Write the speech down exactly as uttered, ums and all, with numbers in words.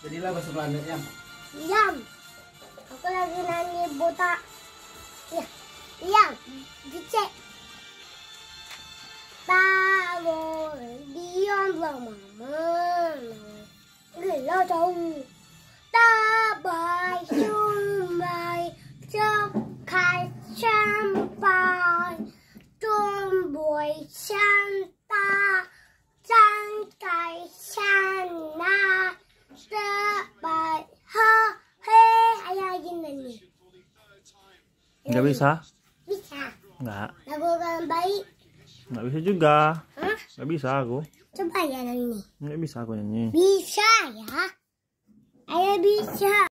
Jadilah bahasa Belandanya. Diam. Aku lagi nyanyi botak. Ya, diam. Dicek. Tahu diam lah mama. Gila jauh. Tabai sumbai cekai sampai tumbuh santa cangkai sana tabai ha he ayah gini. Nggak bisa? Bisa. Nggak. Lakukan baik. Nggak bisa juga. Hah? Nggak bisa aku. Coba ya nyanyi. Nggak bisa aku nyanyi. Bisa ya. Ayah bisa.